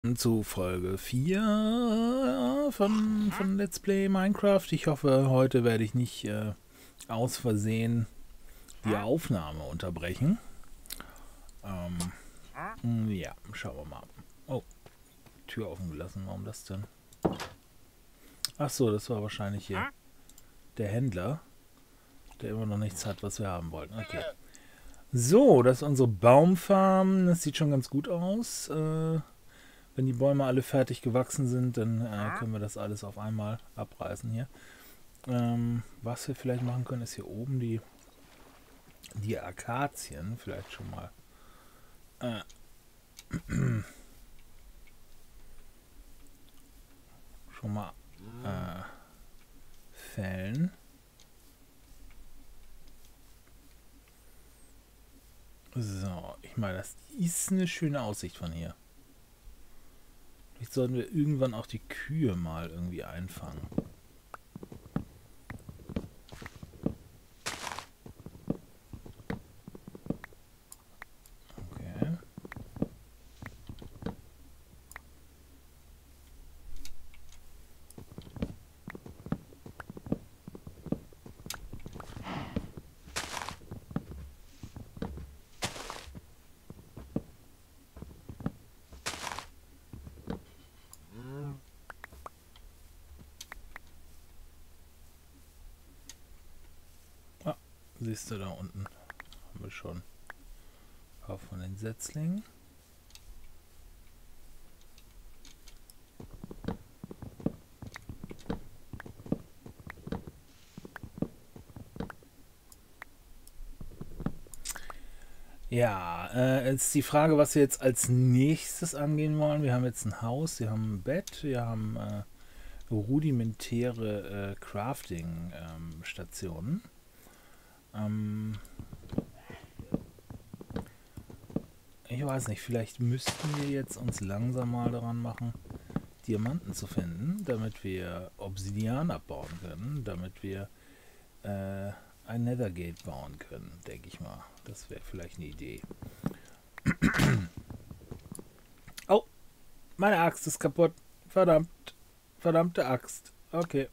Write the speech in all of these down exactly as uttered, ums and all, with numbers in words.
Zu Folge vier von, von Let's Play Minecraft. Ich hoffe, heute werde ich nicht äh, aus Versehen die Aufnahme unterbrechen. Ähm, ja, schauen wir mal. Oh, Tür offen gelassen. Warum das denn? Ach so, das war wahrscheinlich hier der Händler, der immer noch nichts hat, was wir haben wollten. Okay. So, das ist unsere Baumfarm. Das sieht schon ganz gut aus. Äh, Wenn die Bäume alle fertig gewachsen sind, dann äh, können wir das alles auf einmal abreißen hier. Ähm, was wir vielleicht machen können, ist hier oben die, die Akazien vielleicht schon mal äh, schon mal äh, fällen. So, ich meine, das ist eine schöne Aussicht von hier. Vielleicht sollten wir irgendwann auch die Kühe mal irgendwie einfangen. Okay. Ah, siehst du, da unten haben wir schon ein paar von den Setzlingen. Ja, äh, jetzt die Frage, was wir jetzt als nächstes angehen wollen. Wir haben jetzt ein Haus, wir haben ein Bett, wir haben äh, rudimentäre äh, Crafting-Stationen. Ähm, ich weiß nicht, vielleicht müssten wir jetzt uns langsam mal daran machen, Diamanten zu finden, damit wir Obsidian abbauen können, damit wir äh, ein Nethergate bauen können, denke ich mal. Das wäre vielleicht eine Idee. Oh, meine Axt ist kaputt. Verdammt. Verdammte Axt. Okay.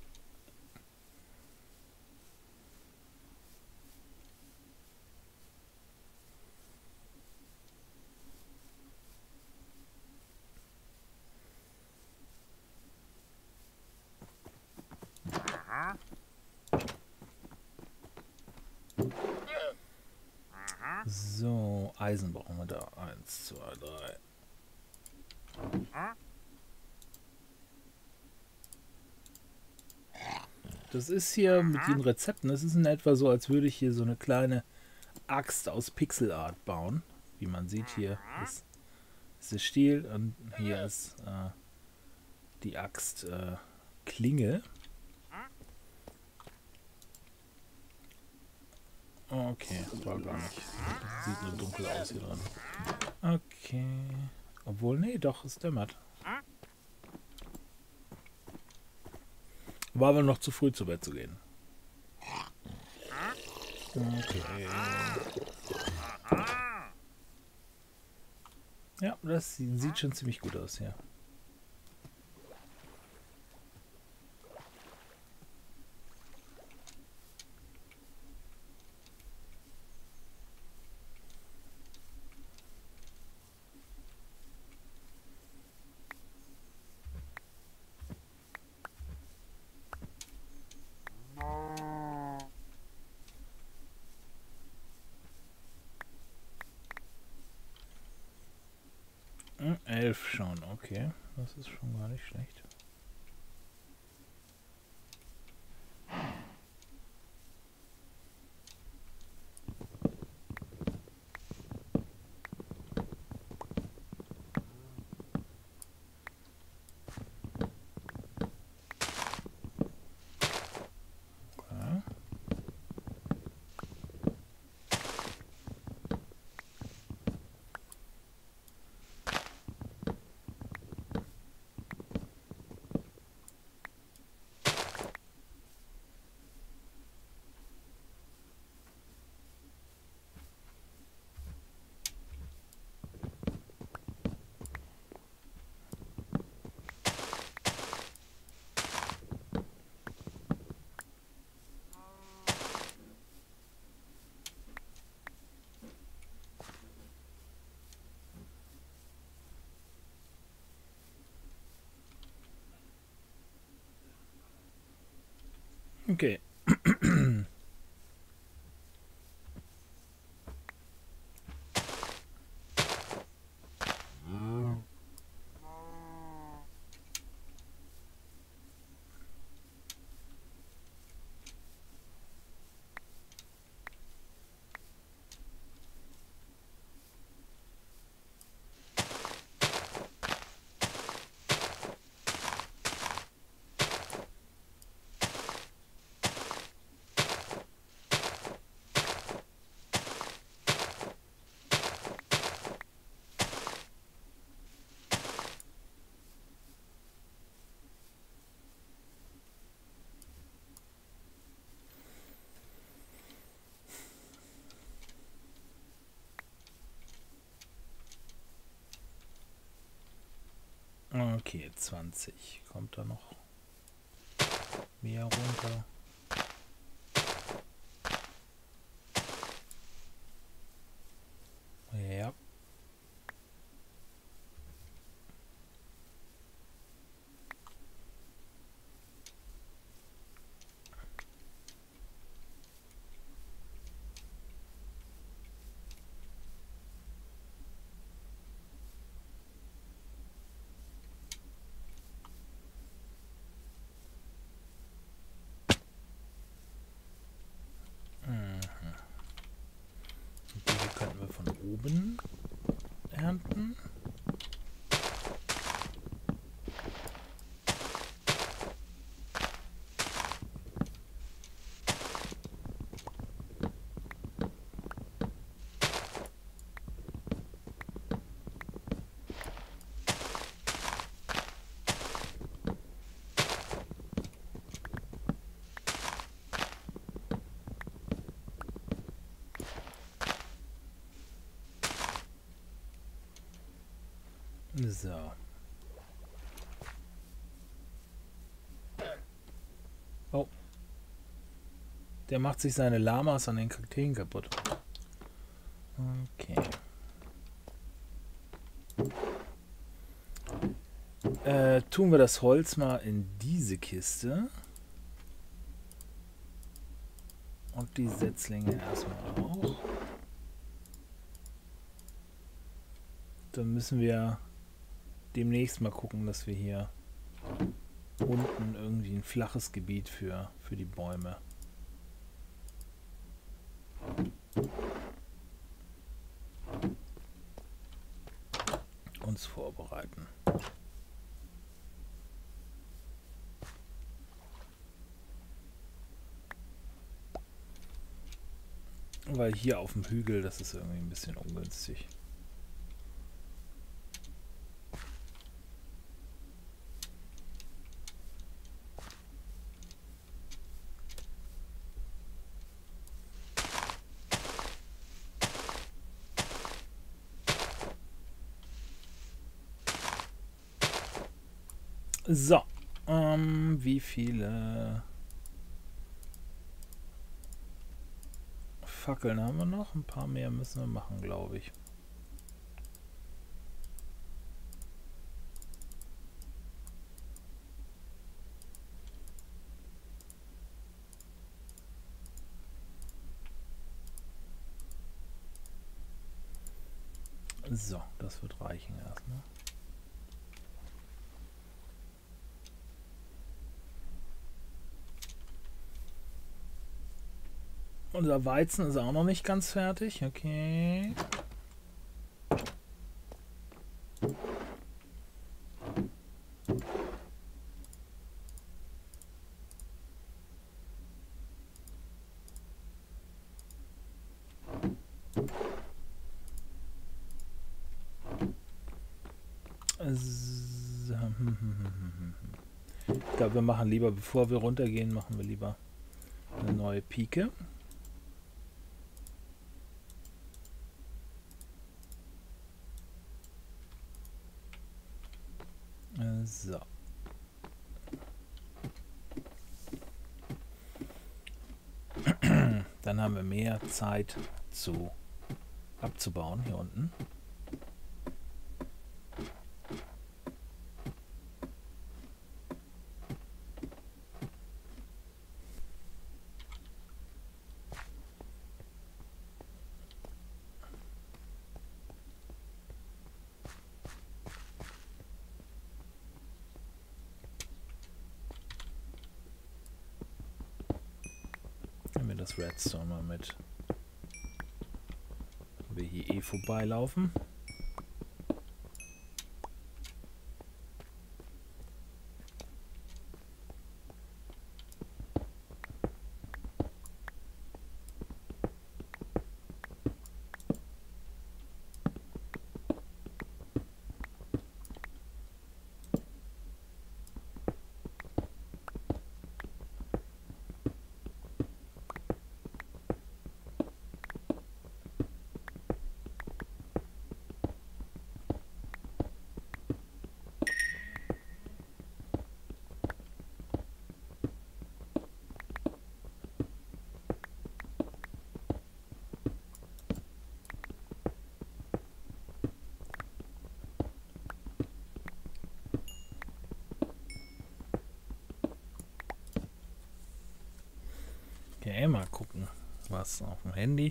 So, Eisen brauchen wir da. Eins, zwei, drei. Das ist hier mit den Rezepten, das ist in etwa so, als würde ich hier so eine kleine Axt aus Pixelart bauen. Wie man sieht, hier ist, ist der Stiel und hier ist äh, die Axt äh, Klinge. Okay, war gar nicht. Sieht nur dunkel aus hier dran. Okay. Obwohl, nee, doch, es dämmert. War aber noch zu früh zu Bett zu gehen. Okay. Ja, das sieht schon ziemlich gut aus hier. Elf schon, okay. Das ist schon gar nicht schlecht. Okay. Okay. Okay, zwanzig. Kommt da noch mehr runter? Ja. Könnten wir von oben ernten. So. Oh. Der macht sich seine Lamas an den Kakteen kaputt. Okay. Äh, tun wir das Holz mal in diese Kiste. Und die Setzlinge erstmal auch. Dann müssen wir demnächst mal gucken, dass wir hier unten irgendwie ein flaches Gebiet für, für die Bäume uns vorbereiten. Weil hier auf dem Hügel, das ist irgendwie ein bisschen ungünstig. So, ähm, wie viele Fackeln haben wir noch? Ein paar mehr müssen wir machen, glaube ich. So, das wird reichen erstmal. Unser Weizen ist auch noch nicht ganz fertig. Okay. Ich glaube, wir machen lieber, bevor wir runtergehen, machen wir lieber eine neue Pike. So. Dann haben wir mehr Zeit zu abzubauen hier unten. das Redstone mal mit. Wir hier eh vorbeilaufen. Okay, mal gucken, was auf dem Handy.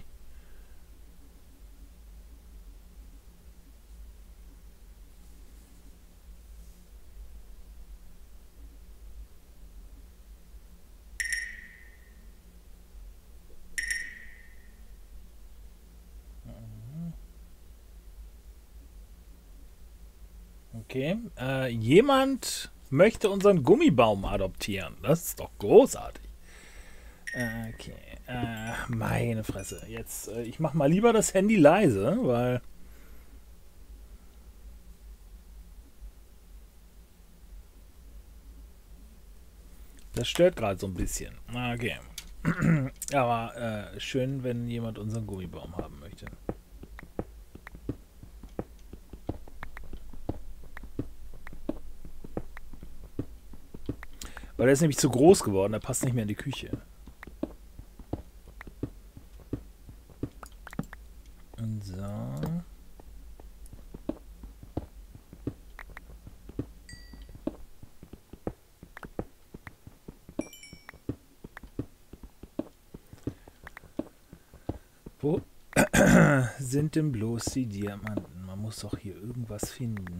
Okay, äh, jemand möchte unseren Gummibaum adoptieren. Das ist doch großartig. Okay, äh, meine Fresse. Jetzt, äh, ich mach mal lieber das Handy leise, weil... Das stört gerade so ein bisschen. Okay. Aber äh, schön, wenn jemand unseren Gummibaum haben möchte. Weil der ist nämlich zu groß geworden, der passt nicht mehr in die Küche. Und so. Wo sind denn bloß die Diamanten? Man muss doch hier irgendwas finden.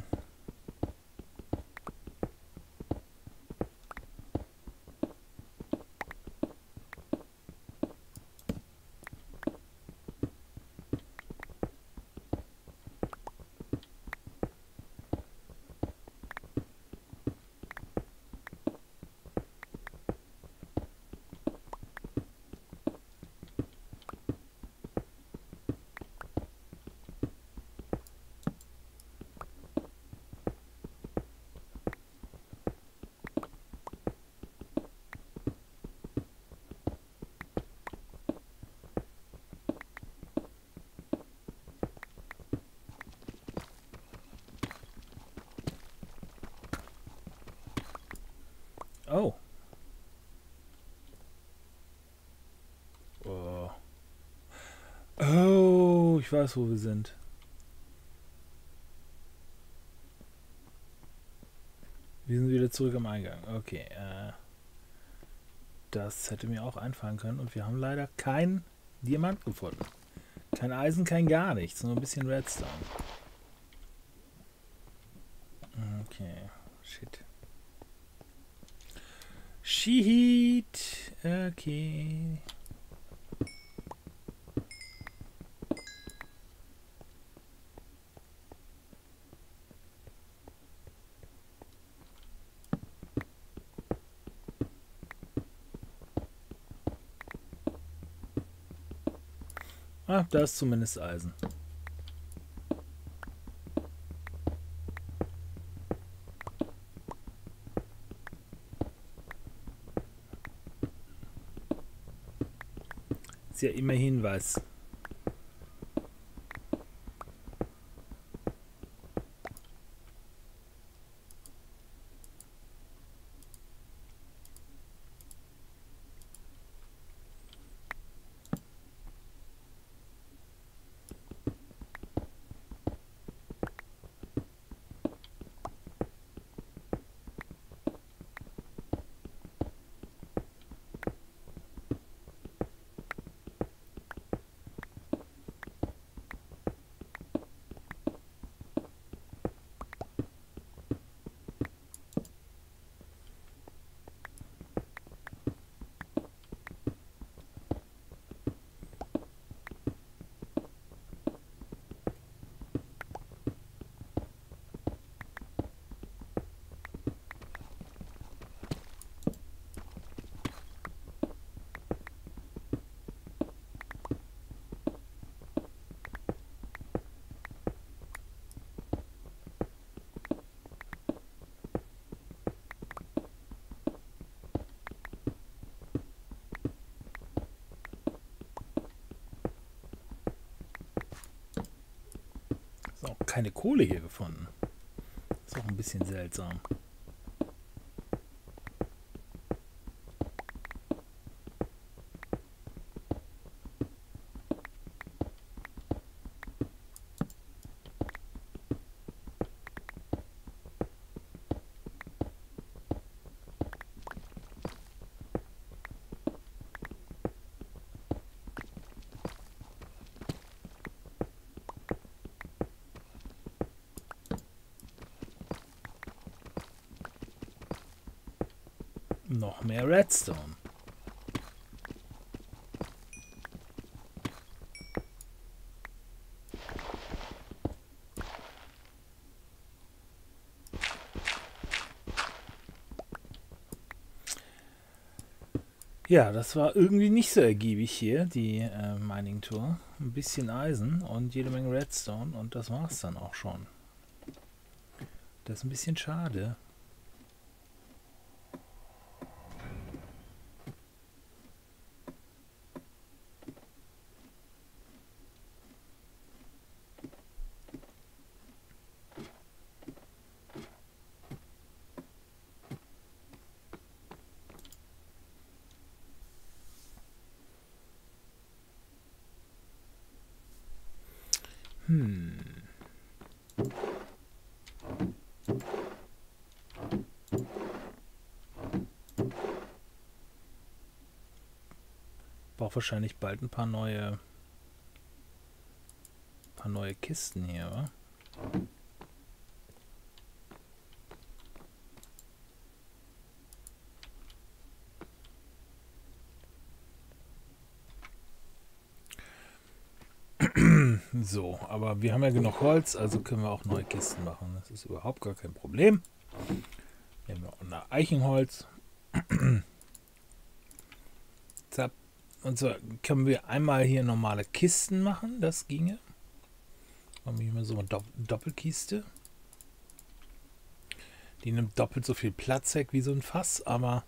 Oh. Oh. Oh, ich weiß, wo wir sind. Wir sind wieder zurück am Eingang. Okay, äh, das hätte mir auch einfallen können. Und wir haben leider kein Diamant gefunden. Kein Eisen, kein gar nichts. Nur ein bisschen Redstone. Okay, shit. Shit. Okay. Ah, da ist zumindest Eisen. Ist ja immerhin was. keine Kohle hier gefunden. Ist auch ein bisschen seltsam. Noch mehr Redstone. Ja, das war irgendwie nicht so ergiebig hier, die äh, Mining Tour. Ein bisschen Eisen und jede Menge Redstone und das war's dann auch schon. Das ist ein bisschen schade. Hm. Braucht wahrscheinlich bald ein paar neue paar neue Kisten hier, wa? So, aber wir haben ja genug Holz, also können wir auch neue Kisten machen. Das ist überhaupt gar kein Problem. Wir haben ja auch ein Eichenholz. Zapp. Und so können wir einmal hier normale Kisten machen, das ginge. Haben wir hier so eine Doppelkiste. Die nimmt doppelt so viel Platz weg wie so ein Fass, aber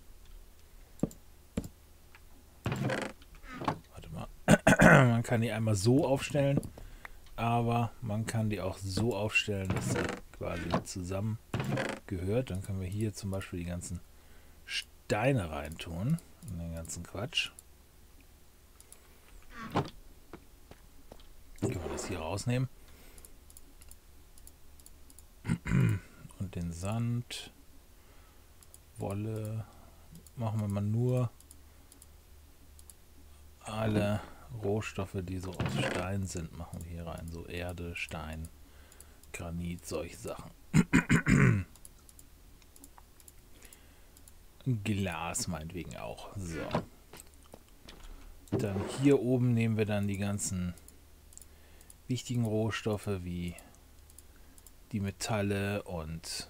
warte mal. Man kann die einmal so aufstellen, aber man kann die auch so aufstellen, dass sie quasi zusammen gehört. Dann können wir hier zum Beispiel die ganzen Steine reintun und den ganzen Quatsch. Können wir das hier rausnehmen. Und den Sand, Wolle, machen wir mal nur alle Rohstoffe, die so aus Stein sind, machen wir hier rein. So Erde, Stein, Granit, solche Sachen. Glas meinetwegen auch. So. Dann hier oben nehmen wir dann die ganzen wichtigen Rohstoffe wie die Metalle und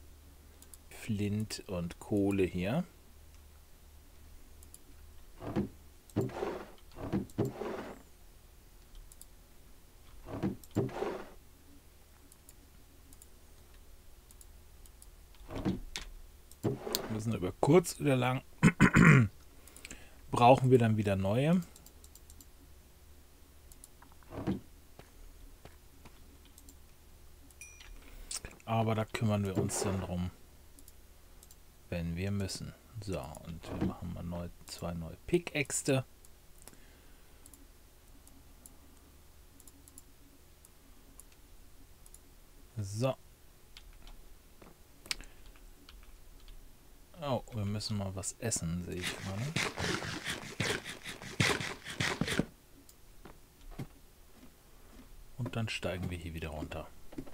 Flint und Kohle hier. Wir müssen über kurz oder lang brauchen wir dann wieder neue. Aber da kümmern wir uns dann drum, wenn wir müssen. So, und wir machen mal neu, zwei neue Pickaxe. So. Oh, wir müssen mal was essen, sehe ich gerade. Und dann steigen wir hier wieder runter.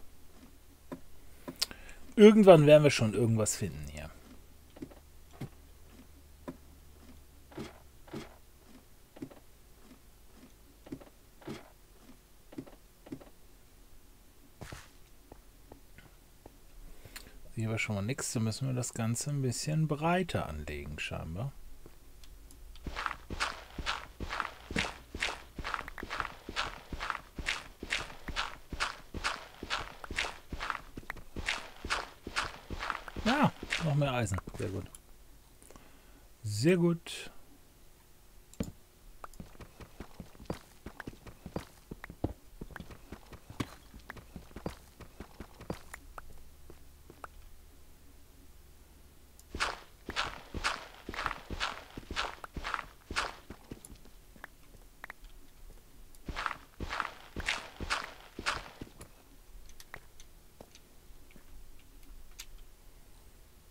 Irgendwann werden wir schon irgendwas finden hier. Hier war schon mal nichts, da müssen wir das Ganze ein bisschen breiter anlegen, scheinbar. Ja, noch mehr Eisen. Sehr gut. Sehr gut.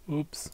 Ups.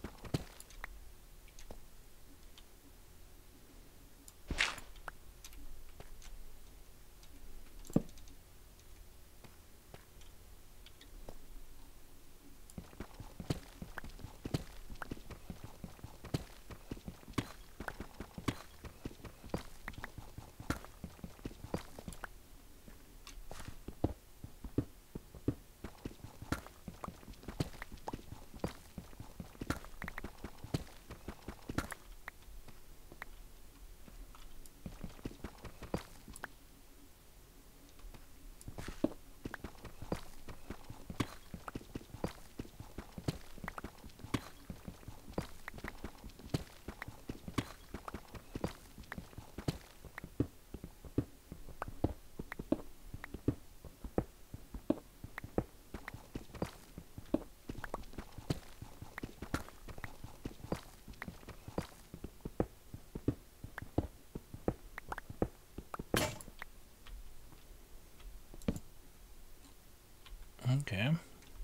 Okay.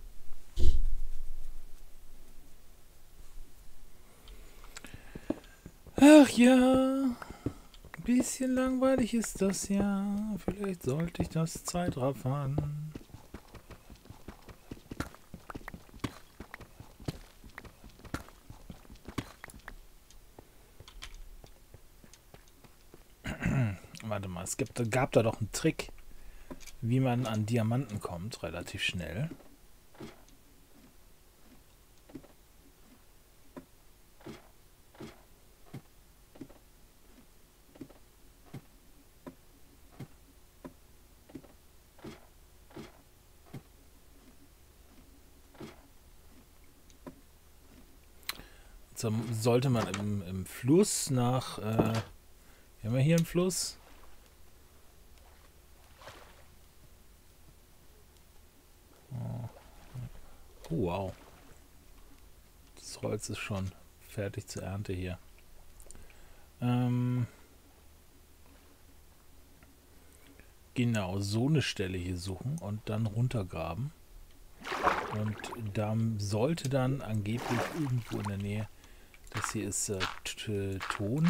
Ach ja, ein bisschen langweilig ist das ja. Vielleicht sollte ich das Zeitraffern. Warte mal, es gibt, gab da doch einen Trick, wie man an Diamanten kommt, relativ schnell. So, sollte man im, im Fluss nach... Äh, haben wir hier einen Fluss? Oh, wow. Das Holz ist schon fertig zur Ernte hier. Ähm, genau, so eine Stelle hier suchen und dann runtergraben. Und da sollte dann angeblich irgendwo in der Nähe... Das hier ist äh, Ton.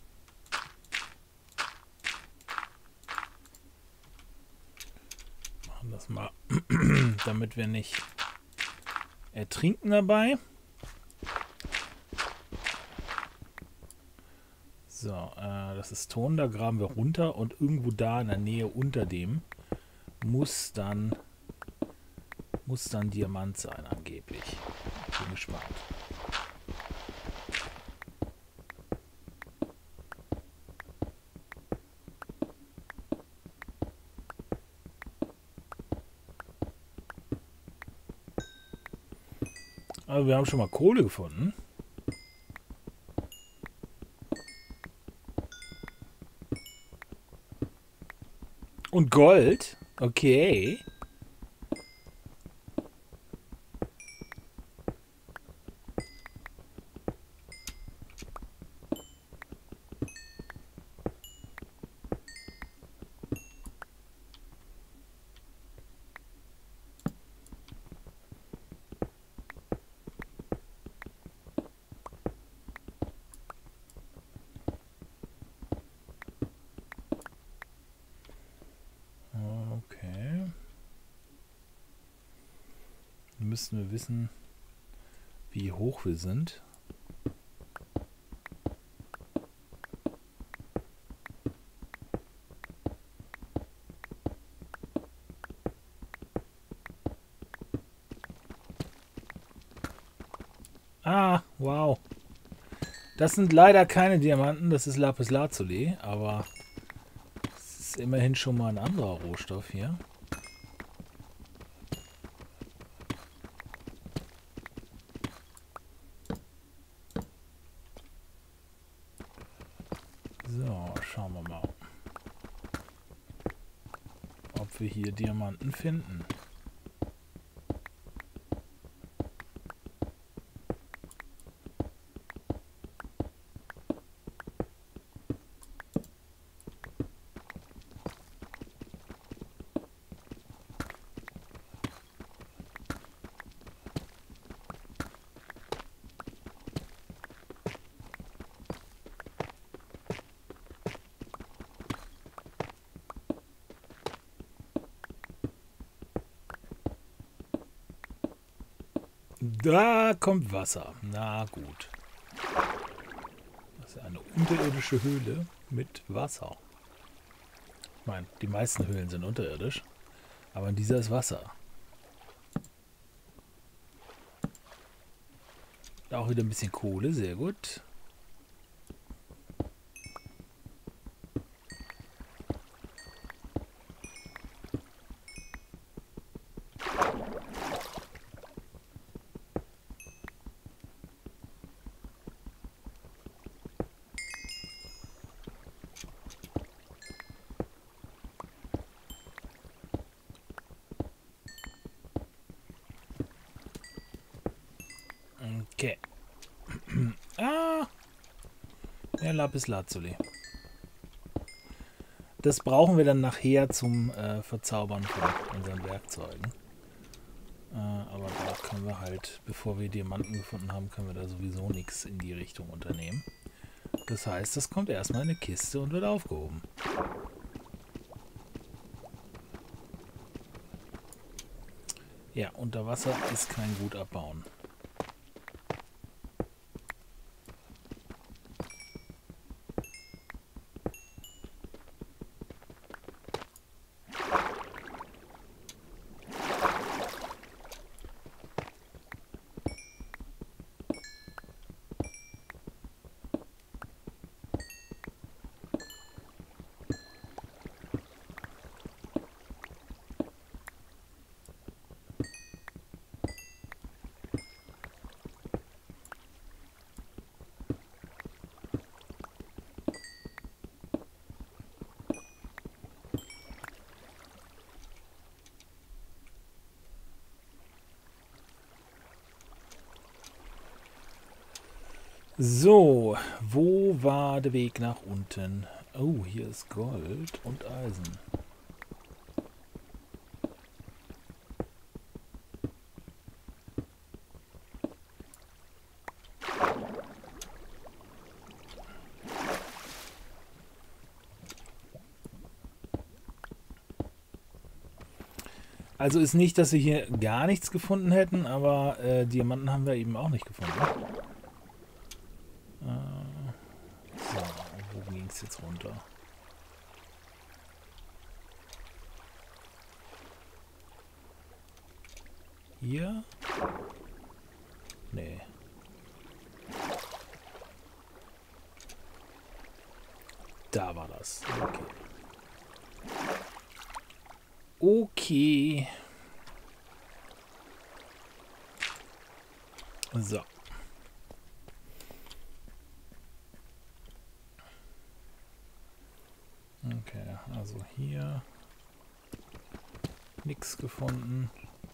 Machen das mal, damit wir nicht ertrinken dabei. So, äh, das ist Ton, da graben wir runter und irgendwo da in der Nähe unter dem muss dann muss dann Diamant sein angeblich. Ich bin gespannt. Aber wir haben schon mal Kohle gefunden. Und Gold. Okay. Okay. Müssen wir wissen, wie hoch wir sind. Ah, wow. Das sind leider keine Diamanten, das ist Lapislazuli, aber es ist immerhin schon mal ein anderer Rohstoff hier. So, schauen wir mal, ob wir hier Diamanten finden. Da kommt Wasser. Na gut. Das ist eine unterirdische Höhle mit Wasser. Ich meine, die meisten Höhlen sind unterirdisch, aber in dieser ist Wasser. Da auch wieder ein bisschen Kohle, sehr gut. Okay. Ah! Ja, Lapis Lazuli. Das brauchen wir dann nachher zum äh, Verzaubern von unseren Werkzeugen. Äh, aber da können wir halt, bevor wir Diamanten gefunden haben, können wir da sowieso nichts in die Richtung unternehmen. Das heißt, das kommt erstmal in eine Kiste und wird aufgehoben. Ja, unter Wasser ist kein gut abbauen. So, wo war der Weg nach unten? Oh, hier ist Gold und Eisen. Also ist nicht, dass wir hier gar nichts gefunden hätten, aber äh, Diamanten haben wir eben auch nicht gefunden. So, wo ging es jetzt runter? Hier? Nee. Da war das. Okay. Okay. So. Okay, also hier nichts gefunden.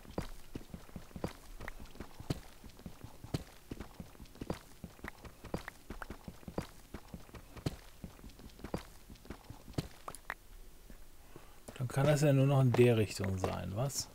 Dann kann das ja nur noch in der Richtung sein, was?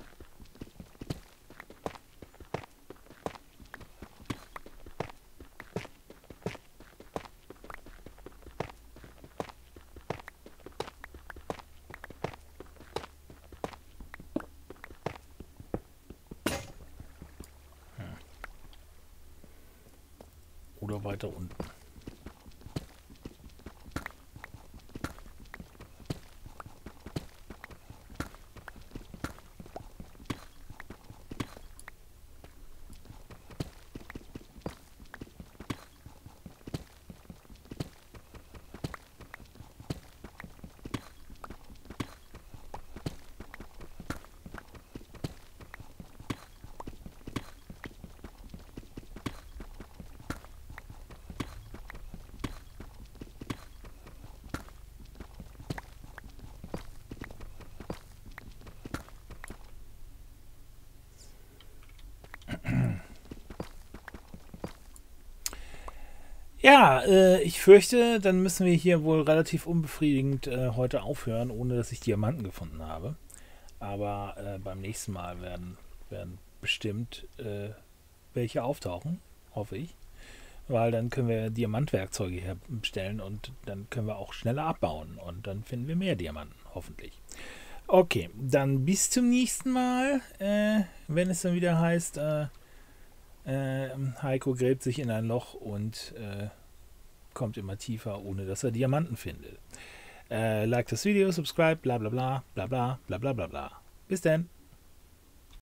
Oder weiter unten. Ja, äh, ich fürchte, dann müssen wir hier wohl relativ unbefriedigend äh, heute aufhören, ohne dass ich Diamanten gefunden habe. Aber äh, beim nächsten Mal werden, werden bestimmt äh, welche auftauchen, hoffe ich. Weil dann können wir Diamantwerkzeuge herstellen und dann können wir auch schneller abbauen. Und dann finden wir mehr Diamanten, hoffentlich. Okay, dann bis zum nächsten Mal, äh, wenn es dann wieder heißt, äh, Äh, Heiko gräbt sich in ein Loch und äh, kommt immer tiefer, ohne dass er Diamanten findet. Äh, like das Video, subscribe, bla bla bla, bla bla, bla bla bla bla. Bis dann.